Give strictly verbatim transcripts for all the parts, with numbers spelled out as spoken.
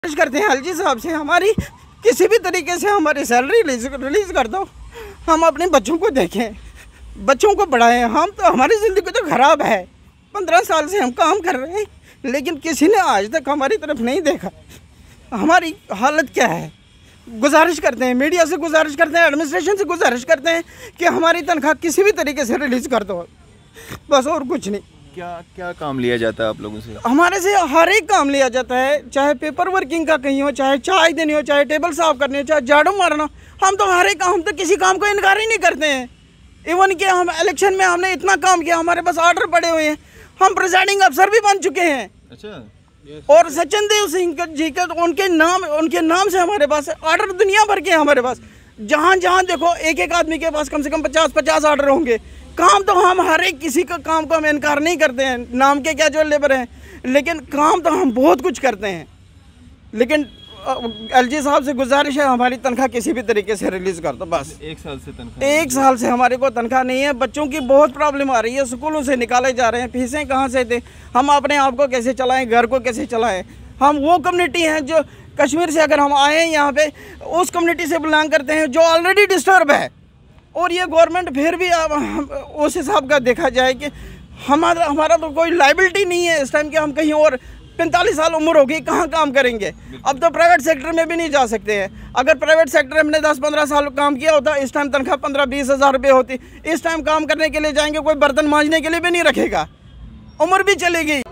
करते हैं एलजी साहब से हमारी किसी भी तरीके से हमारी सैलरी रिलीज़ कर दो, हम अपने बच्चों को देखें, बच्चों को बढ़ाएं। हम तो हमारी ज़िंदगी तो ख़राब है, पंद्रह साल से हम काम कर रहे हैं लेकिन किसी ने आज तक हमारी तरफ नहीं देखा। हमारी हालत क्या है? गुजारिश करते हैं, मीडिया से गुजारिश करते हैं, एडमिनिस्ट्रेशन से गुजारिश करते हैं कि हमारी तनख्वाह किसी भी तरीके से रिलीज़ कर दो, बस और कुछ नहीं। क्या क्या काम लिया जाता है आप लोगों से? हमारे से हर एक काम लिया जाता है, चाहे पेपर वर्किंग का कहीं हो, चाहे चाय देनी हो, चाहे टेबल साफ करनी हो, चाहे झाड़ू मारना। हम तो हर एक काम, हम तो किसी काम को इनकार ही नहीं करते हैं। इवन कि हम इलेक्शन में हमने इतना काम किया, हमारे पास ऑर्डर पड़े हुए हैं, हम प्रिजाइडिंग अफसर भी बन चुके हैं। अच्छा। और सचिन देव सिंह जी का उनके नाम उनके नाम से हमारे पास ऑर्डर दुनिया भर के हैं। हमारे पास जहाँ जहाँ देखो एक एक आदमी के पास कम से कम पचास पचास ऑर्डर होंगे। काम तो हम हर एक किसी का काम को हम इनकार नहीं करते हैं, नाम के क्या जो लेबर हैं, लेकिन काम तो हम बहुत कुछ करते हैं। लेकिन एलजी साहब से गुजारिश है हमारी तनख्वाह किसी भी तरीके से रिलीज़ कर दो बस। एक साल से तनख्वाह एक साल से हमारे को तनख्वाह नहीं है। बच्चों की बहुत प्रॉब्लम आ रही है, स्कूलों से निकाले जा रहे हैं, फीसें कहाँ से दें, हम अपने आप को कैसे चलाएं, घर को कैसे चलाएं। हम वो कम्युनिटी हैं जो कश्मीर से अगर हम आए यहाँ पे उस कम्युनिटी से बिलोंग करते हैं जो ऑलरेडी डिस्टर्ब है। और ये गवर्नमेंट फिर भी उस हिसाब का देखा जाए कि हमारा हमारा तो कोई लाइबिलिटी नहीं है इस टाइम कि हम कहीं और पैंतालीस साल उम्र होगी कहाँ काम करेंगे। अब तो प्राइवेट सेक्टर में भी नहीं जा सकते हैं। अगर प्राइवेट सेक्टर में हमने दस पंद्रह साल काम किया होता, इस टाइम तनख्वाह पंद्रह बीस हज़ार रुपये होती। इस टाइम काम करने के लिए जाएंगे, कोई बर्तन मांजने के लिए भी नहीं रखेगा, उम्र भी चलेगी।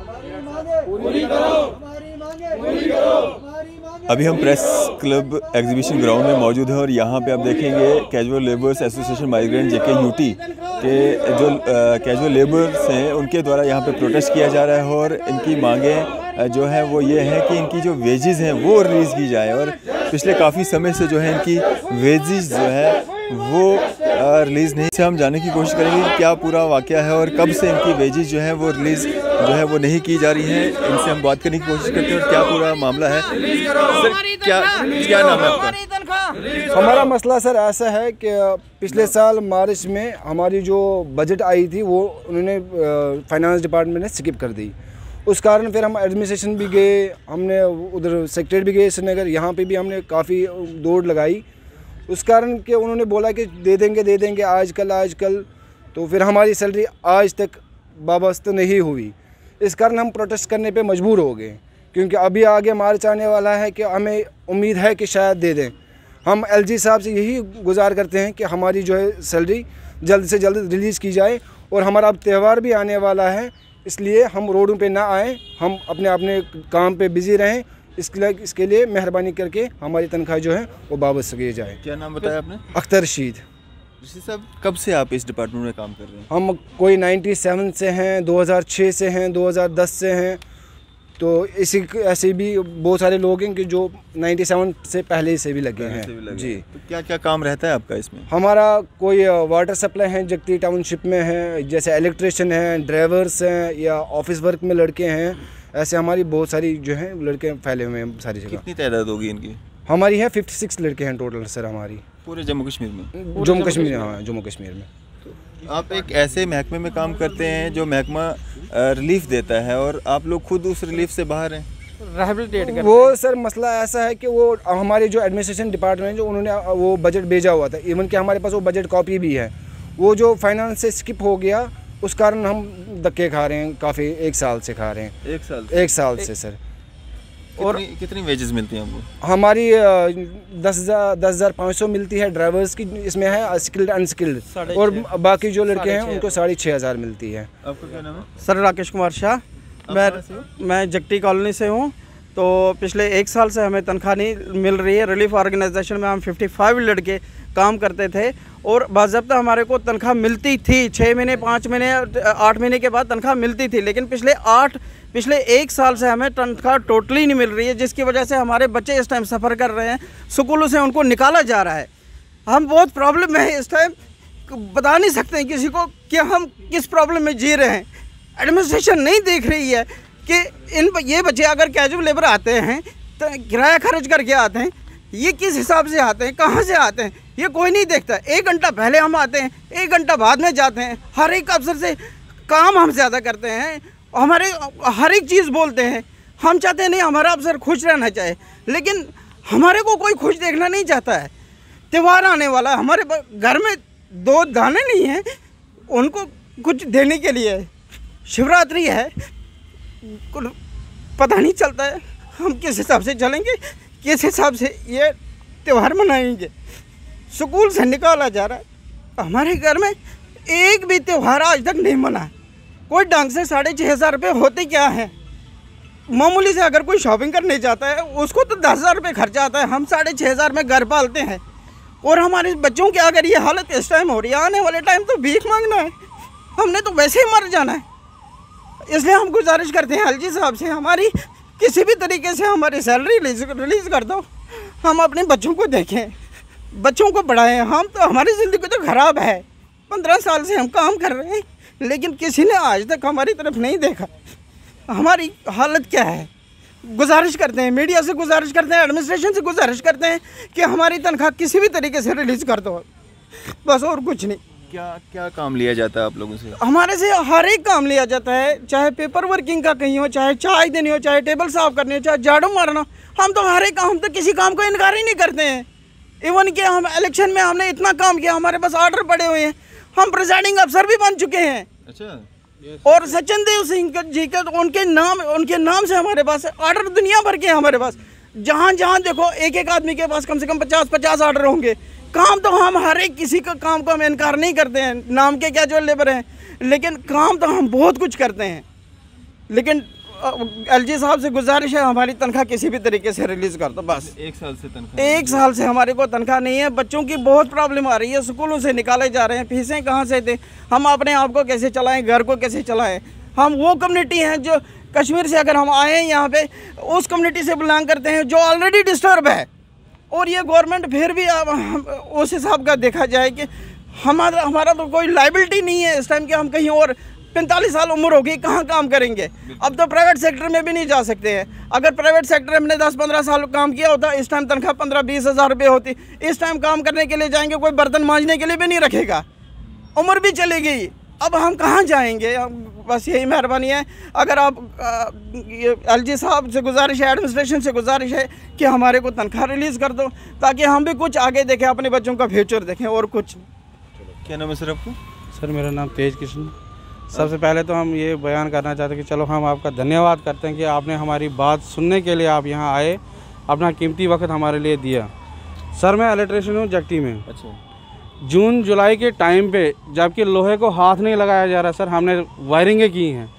अभी हम प्रेस क्लब एग्जीबिशन ग्राउंड में मौजूद हैं और यहाँ पे आप देखेंगे casual labours association migrant JK UT के जो कैजुअल लेबर्स हैं उनके द्वारा यहाँ पे प्रोटेस्ट किया जा रहा है और इनकी मांगें जो है वो ये है कि इनकी जो वेजेस हैं वो रिलीज़ की जाए। और पिछले काफ़ी समय से जो है इनकी वेजेस जो है वो रिलीज़ नहीं से हम जानने की कोशिश करेंगे कि क्या पूरा वाक़या है और कब से इनकी वेजेस जो है वो रिलीज़ जो है वो नहीं की जा रही है। इनसे हम बात करने की कोशिश करते हैं और क्या पूरा मामला है। सर क्या क्या नाम है आपका? हमारा मसला सर ऐसा है कि पिछले साल मार्च में हमारी जो बजट आई थी वो उन्होंने फाइनेंस डिपार्टमेंट ने स्किप कर दी। उस कारण फिर हम एडमिनिस्ट्रेशन भी गए, हमने उधर सेक्रेटरी भी गए श्रीनगर, यहाँ पे भी हमने काफ़ी दौड़ लगाई। उस कारण के उन्होंने बोला कि दे देंगे दे देंगे आजकल आजकल, तो फिर हमारी सैलरी आज तक वाबस्ता नहीं हुई। इस कारण हम प्रोटेस्ट करने पे मजबूर हो गए क्योंकि अभी आगे मार्च आने वाला है कि हमें उम्मीद है कि शायद दे दें। हम एलजी साहब से यही गुजार करते हैं कि हमारी जो है सैलरी जल्द से जल्द रिलीज़ की जाए। और हमारा अब त्यौहार भी आने वाला है, इसलिए हम रोडों पे ना आएँ, हम अपने अपने काम पे बिज़ी रहें। इसके लिए इसके लिए मेहरबानी करके हमारी तनख्वाह जो है वो वापस की जाए। क्या नाम बताया आपने? अख्तर रशीद। रशीद साहब कब से आप इस डिपार्टमेंट में काम कर रहे हैं? हम कोई सत्तानवे से हैं, दो हज़ार छह से हैं, दो हज़ार दस से हैं। तो इसी ऐसे भी बहुत सारे लोग हैं कि जो सत्तानवे से पहले से भी लगे हैं। भी लगे। जी। तो क्या क्या काम रहता है आपका इसमें? हमारा कोई वाटर सप्लाई है जगती टाउनशिप में है, जैसे इलेक्ट्रिशियन हैं, ड्राइवर्स हैं या ऑफिस वर्क में लड़के हैं। ऐसे हमारी बहुत सारी जो हैं लड़के फैले हुए हैं सारी जगह। कितनी तादाद होगी इनकी? हमारी है छप्पन लड़के हैं टोटल सर हमारी पूरे जम्मू कश्मीर में। जम्मू कश्मीर हाँ जम्मू कश्मीर में। तो आप एक ऐसे महकमे में काम करते हैं जो महकमा रिलीफ देता है और आप लोग खुद उस रिलीफ से बाहर हैं। रिहैबिलिटेट करते वो सर मसला ऐसा है कि वो हमारे जो एडमिनिस्ट्रेशन डिपार्टमेंट जो उन्होंने वो बजट भेजा हुआ था, इवन कि हमारे पास वो बजट कॉपी भी है, वो जो फाइनेंस से स्किप हो गया उस कारण हम धक्के खा रहे हैं काफ़ी। एक साल से खा रहे हैं। एक साल एक साल से सर। और कितनी, कितनी वेजेस मिलती हैं हमको? हमारी दस हज़ार दस हज़ार पाँच सौ मिलती है ड्राइवर्स की, इसमें है स्किल्ड अनस्किल्ड, और बाकी जो लड़के हैं उनको साढ़े छः हज़ार मिलती है। आपका क्या नाम है? सर राकेश कुमार शाह। मैं मैं जगती कॉलोनी से हूँ। तो पिछले एक साल से हमें तनख्वाह नहीं मिल रही है। रिलीफ ऑर्गेनाइजेशन में हम पचपन लड़के काम करते थे और बाज़ाब्ता हमारे को तनख्वाह मिलती थी। छः महीने पाँच महीने आठ महीने के बाद तनख्वाह मिलती थी, लेकिन पिछले आठ पिछले एक साल से हमें तनख्वाह टोटली नहीं मिल रही है, जिसकी वजह से हमारे बच्चे इस टाइम सफ़र कर रहे हैं। स्कूलों से उनको निकाला जा रहा है। हम बहुत प्रॉब्लम में है इस टाइम, बता नहीं सकते हैं किसी को कि हम किस प्रॉब्लम में जी रहे हैं। एडमिनिस्ट्रेशन नहीं देख रही है कि इन ये बच्चे अगर कैजुअल लेबर आते हैं तो किराया खर्च करके आते हैं, ये किस हिसाब से आते हैं, कहाँ से आते हैं, ये कोई नहीं देखता। एक घंटा पहले हम आते हैं, एक घंटा बाद में जाते हैं। हर एक अफसर से काम हम ज़्यादा करते हैं, हमारे हर एक चीज़ बोलते हैं। हम चाहते हैं नहीं हमारा अफसर खुश रहना चाहे, लेकिन हमारे को कोई खुश देखना नहीं चाहता है। त्यौहार आने वाला है, हमारे घर में दो दाने नहीं हैं उनको कुछ देने के लिए। शिवरात्रि है, पता नहीं चलता है हम किस हिसाब से चलेंगे, किस हिसाब से ये त्यौहार मनाएंगे। स्कूल से निकाला जा रहा है, हमारे घर में एक भी त्यौहार आज तक नहीं मना है। कोई ढंग से साढ़े छः हज़ार रुपये होते क्या हैं? मामूली से अगर कोई शॉपिंग करने जाता है उसको तो दस हज़ार रुपये खर्चा आता है, हम साढ़े छः हज़ार में घर पालते हैं। और हमारे बच्चों की अगर ये हालत इस टाइम हो रही है, आने वाले टाइम तो भीख मांगना है, हमने तो वैसे ही मर जाना है। इसलिए हम गुजारिश करते हैं एलजी साहब से, हमारी किसी भी तरीके से हमारी सैलरी रिलीज रिलीज़ कर दो, हम अपने बच्चों को देखें, बच्चों को पढ़ाएं। हम तो हमारी ज़िंदगी तो ख़राब है, पंद्रह साल से हम काम कर रहे हैं लेकिन किसी ने आज तक हमारी तरफ नहीं देखा। हमारी हालत क्या है? गुजारिश करते हैं, मीडिया से गुजारिश करते हैं, एडमिनिस्ट्रेशन से गुजारिश करते हैं कि हमारी तनख्वाह किसी भी तरीके से रिलीज़ कर दो, बस और कुछ नहीं। क्या क्या काम लिया जाता है आप लोगों से? हमारे से हर एक काम लिया जाता है, चाहे पेपर वर्किंग का कहीं हो, चाहे चाय देनी हो, चाहे टेबल साफ करनी हो, चाहे झाड़ू मारना। हम तो हर एक काम, हम तो किसी काम को इनकार ही नहीं करते हैं। इवन कि हम इलेक्शन में हमने इतना काम किया, हमारे पास ऑर्डर पड़े हुए हैं, हम प्रिजाइडिंग अफसर भी बन चुके हैं। अच्छा। और सचिन देव सिंह जी का उनके नाम उनके नाम से हमारे पास ऑर्डर दुनिया भर के हैं हमारे पास। जहाँ जहाँ देखो एक एक आदमी के पास कम से कम पचास पचास ऑर्डर होंगे। काम तो हम हर एक किसी का काम को हम इनकार नहीं करते हैं, नाम के क्या जो लेबर हैं, लेकिन काम तो हम बहुत कुछ करते हैं। लेकिन एलजी साहब से गुजारिश है हमारी तनख्वाह किसी भी तरीके से रिलीज़ कर दो बस। एक साल से तनख्वाह एक साल से हमारे को तनख्वाह नहीं है। बच्चों की बहुत प्रॉब्लम आ रही है, स्कूलों से निकाले जा रहे हैं, फीसें कहाँ से दें, हम अपने आप को कैसे चलाएं, घर को कैसे चलाएं। हम वो कम्युनिटी हैं जो कश्मीर से अगर हम आए हैं यहाँ पे, उस कम्युनिटी से बिलोंग करते हैं जो ऑलरेडी डिस्टर्ब है। और ये गवर्नमेंट फिर भी उस हिसाब का देखा जाए कि हमारा हमारा तो कोई लाइबिलिटी नहीं है इस टाइम कि हम कहीं और पैंतालीस साल उम्र होगी कहाँ काम करेंगे। अब तो प्राइवेट सेक्टर में भी नहीं जा सकते हैं। अगर प्राइवेट सेक्टर में हमने दस पंद्रह साल काम किया होता, इस टाइम तनख्वाह पंद्रह बीस हज़ार रुपये होती। इस टाइम काम करने के लिए जाएंगे, कोई बर्तन मांजने के लिए भी नहीं रखेगा, उम्र भी चली गई। अब हम कहाँ जाएंगे? बस यही मेहरबानी है। अगर आप एलजी साहब से गुजारिश है, एडमिनिस्ट्रेशन से गुजारिश है कि हमारे को तनख्वाह रिलीज़ कर दो ताकि हम भी कुछ आगे देखें, अपने बच्चों का फ्यूचर देखें और कुछ। क्या नाम है सर आपको? सर मेरा नाम तेज कृष्ण। सबसे पहले तो हम ये बयान करना चाहते हैं कि चलो हम आपका धन्यवाद करते हैं कि आपने हमारी बात सुनने के लिए आप यहाँ आए, अपना कीमती वक्त हमारे लिए दिया। सर मैं इलेक्ट्रिशियन हूँ जगटी में। अच्छा। जून जुलाई के टाइम पे जबकि लोहे को हाथ नहीं लगाया जा रहा सर, हमने वायरिंगें की हैं,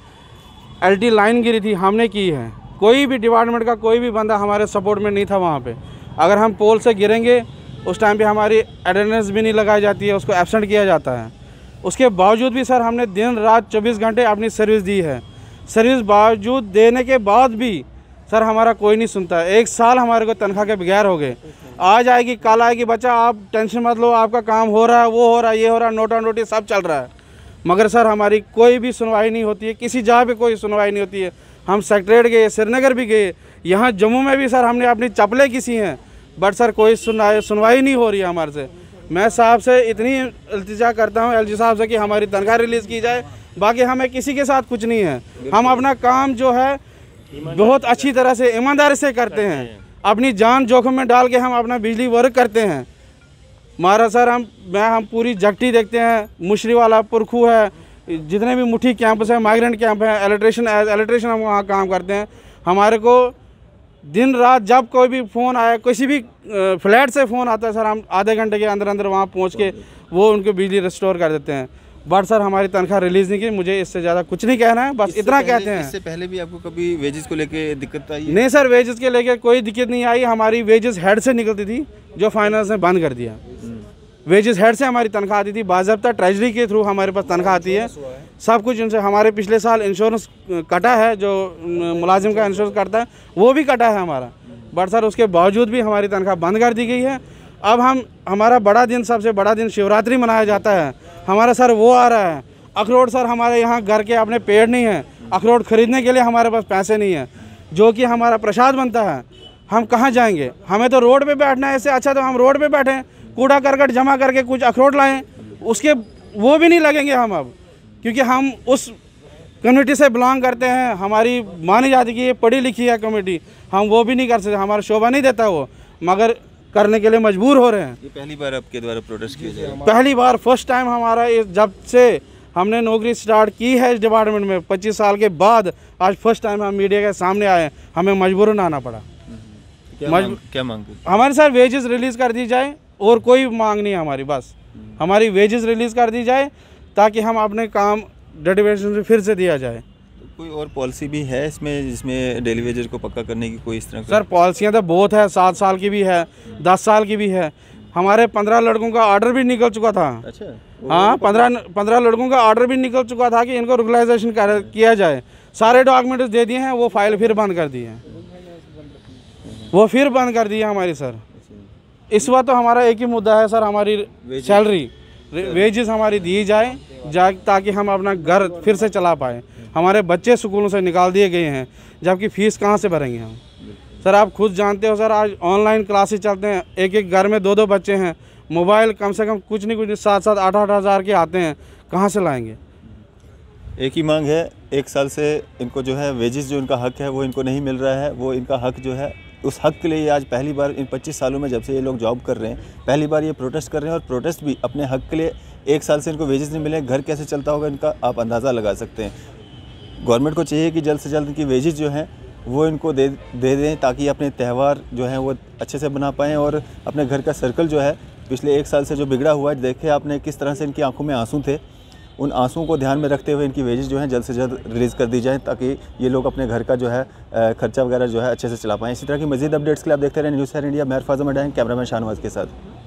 एलटी लाइन गिरी थी हमने की है। कोई भी डिपार्टमेंट का कोई भी बंदा हमारे सपोर्ट में नहीं था वहाँ पे। अगर हम पोल से गिरेंगे उस टाइम पे हमारी अटेंडेंस भी नहीं लगाई जाती है, उसको एब्सेंट किया जाता है। उसके बावजूद भी सर हमने दिन रात चौबीस घंटे अपनी सर्विस दी है। सर्विस बावजूद देने के बाद भी सर हमारा कोई नहीं सुनता। एक साल हमारे को तनख्वाह के बगैर हो गए। आज आएगी कल आएगी, बच्चा आप टेंशन मत लो, आपका काम हो रहा है, वो हो रहा है, ये हो रहा है, नोटा नोटी सब चल रहा है, मगर सर हमारी कोई भी सुनवाई नहीं होती है। किसी जगह पे कोई सुनवाई नहीं होती है। हम सेक्रेटरीट गए, श्रीनगर भी गए, यहाँ जम्मू में भी सर हमने अपनी चप्पलें किसी हैं, बट सर कोई सुनवाई सुनवाई नहीं हो रही है हमारे से। मैं साहब से इतनी इल्तिजा करता हूँ एलजी साहब से कि हमारी तनख्वाह रिलीज़ की जाए। बाकी हमें किसी के साथ कुछ नहीं है। हम अपना काम जो है बहुत अच्छी तरह से ईमानदारी से करते हैं, अपनी जान जोखिम में डाल के हम अपना बिजली वर्क करते हैं। हमारा सर हम मैं हम पूरी जगटी देखते हैं, मुशरी वाला पुरखू है, जितने भी मुठी कैंपस है, माइग्रेंट कैंप है, इलेक्ट्रिशियन एज इलेक्ट्रिशियन हम वहाँ काम करते हैं। हमारे को दिन रात जब कोई भी फ़ोन आया, किसी भी फ्लैट से फ़ोन आता है सर, हम आधे घंटे के अंदर अंदर वहाँ पहुँच के वो उनको बिजली रिस्टोर कर देते हैं। बट सर हमारी तनख्वाह रिलीज़ नहीं की। मुझे इससे ज़्यादा कुछ नहीं कहना है, बस इतना कहते हैं। इससे पहले भी आपको कभी वेजेस को लेके दिक्कत आई है? नहीं सर, वेजेस के लेके कोई दिक्कत नहीं आई। हमारी वेजेस हेड से निकलती थी, जो फाइनेंस ने बंद कर दिया। वेजेस हेड से हमारी तनख्वाह आती थी, बाज़ाब्ता ट्रेजरी के थ्रू हमारे पास तनख्वाह आती है, सब कुछ उनसे। हमारे पिछले साल इंश्योरेंस कटा है, जो मुलाजिम का इंश्योरेंस कटता है वो भी कटा है हमारा, बट सर उसके बावजूद भी हमारी तनख्वाह बंद कर दी गई है। अब हम हमारा बड़ा दिन, सबसे बड़ा दिन शिवरात्रि मनाया जाता है, हमारा सर वो आ रहा है। अखरोट सर हमारे यहाँ घर के अपने पेड़ नहीं है, अखरोट खरीदने के लिए हमारे पास पैसे नहीं है, जो कि हमारा प्रसाद बनता है। हम कहाँ जाएंगे? हमें तो रोड पे बैठना है, इससे अच्छा तो हम रोड पे बैठें, कूड़ा करकट जमा करके कुछ अखरोट लाएं, उसके वो भी नहीं लगेंगे हम अब, क्योंकि हम उस कम्युनिटी से बिलोंग करते हैं, हमारी मानी जाती है कि ये पढ़ी लिखी है कम्युनिटी, हम वो भी नहीं कर सकते, हमारा शोभा नहीं देता वो, मगर करने के लिए मजबूर हो रहे हैं। ये पहली बार आपके द्वारा प्रोटेस्ट किया जा रहा है? पहली बार, फर्स्ट टाइम हमारा इस जब से हमने नौकरी स्टार्ट की है इस डिपार्टमेंट में पच्चीस साल के बाद आज फर्स्ट टाइम हम मीडिया के सामने आए, हमें मजबूरन आना पड़ा। क्या मांग, क्या मांग हमारे सर वेजेस रिलीज़ कर दी जाए और कोई मांग नहीं है हमारी, बस हमारी वेजेस रिलीज़ कर दी जाए ताकि हम अपने काम डेडिकेशन से फिर से दिया जाए। कोई और पॉलिसी भी है इसमें जिसमें डेली वेजेस को पक्का करने की कोई इस तरह का? सर पॉलिसियाँ तो बहुत है, सात साल की भी है, दस साल की भी है। हमारे पंद्रह लड़कों का ऑर्डर भी निकल चुका था। अच्छा, हाँ, पंद्रह पंद्रह लड़कों का ऑर्डर भी निकल चुका था कि इनको रेगुलराइजेशन कर किया जाए। सारे डॉक्यूमेंट्स दे दिए हैं, वो फाइल फिर बंद कर दी है, वो फिर बंद कर दी है हमारी सर। इस वक्त तो हमारा एक ही मुद्दा है सर, हमारी सैलरी वेजेस हमारी दी जाए जा ताकि हम अपना घर फिर से चला पाए। हमारे बच्चे स्कूलों से निकाल दिए गए हैं, जबकि फ़ीस कहाँ से भरेंगे हम? सर आप खुद जानते हो सर, आज ऑनलाइन क्लासेस चलते हैं, एक एक घर में दो दो बच्चे हैं, मोबाइल कम से कम कुछ नहीं कुछ नहीं सात सात आठ आठ हज़ार के आते हैं, कहाँ से लाएंगे? एक ही मांग है, एक साल से इनको जो है वेजेस जो इनका हक है वो इनको नहीं मिल रहा है। वो इनका हक जो है उस हक के लिए आज पहली बार इन पच्चीस सालों में जब से ये लोग जॉब कर रहे हैं पहली बार ये प्रोटेस्ट कर रहे हैं, और प्रोटेस्ट भी अपने हक के लिए। एक साल से इनको वेजेस नहीं मिले, घर कैसे चलता होगा इनका आप अंदाज़ा लगा सकते हैं। गवर्नमेंट को चाहिए कि जल्द से जल्द इनकी वेजेस जो हैं वो इनको दे दे दें ताकि अपने त्यौहार जो हैं वो अच्छे से बना पाएँ, और अपने घर का सर्कल जो है पिछले एक साल से जो बिगड़ा हुआ है, देखे आपने किस तरह से इनकी आंखों में आंसू थे, उन आंसुओं को ध्यान में रखते हुए इनकी वेजेस जो हैं जल्द से जल्द रिलीज़ कर दी जाए ताकि ये लोग अपने घर का जो है खर्चा वगैरह जो है अच्छे से चला पाएँ। इसी तरह की मज़ीद अपडेट्स के लिए आप देखते रहें न्यूज़ इंडिया। मैं फाज़म अडैन, कैमरामैन शाहनवाज के साथ।